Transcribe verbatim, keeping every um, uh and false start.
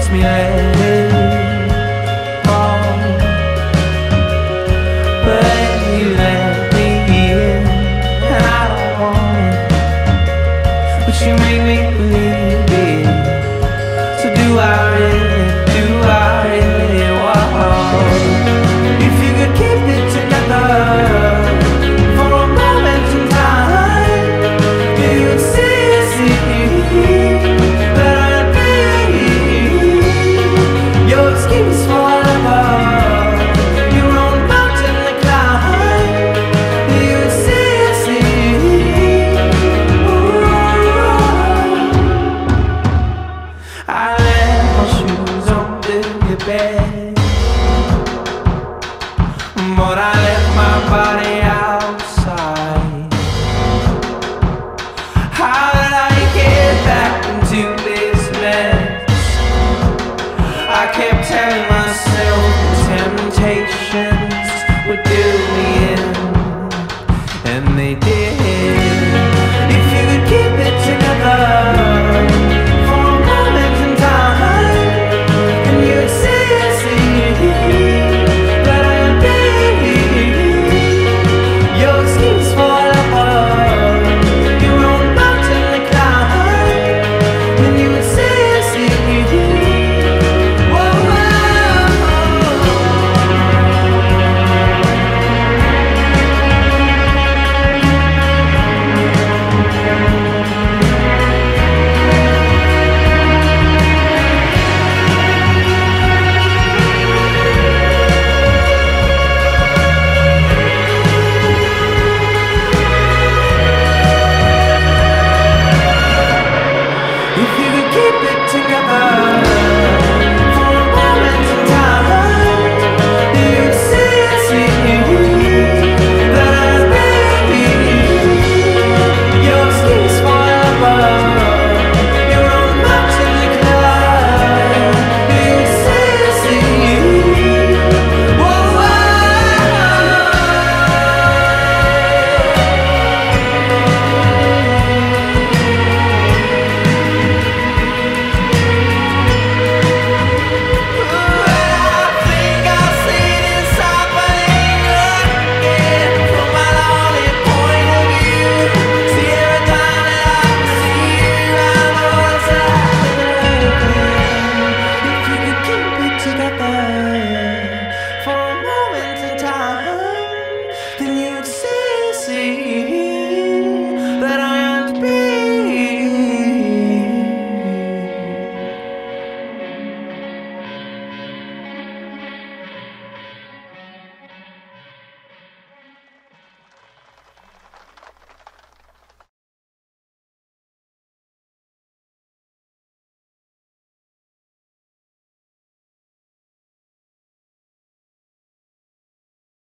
me let it fall. But you let me in, and I don't want it, but you make me believe it. So do I really, do I really want? If you could keep it together for a moment in time, you would see, see that I'd be your excuse forever, your own mountain to climb. You would see, see. I left my shoes under your bed, but I left my body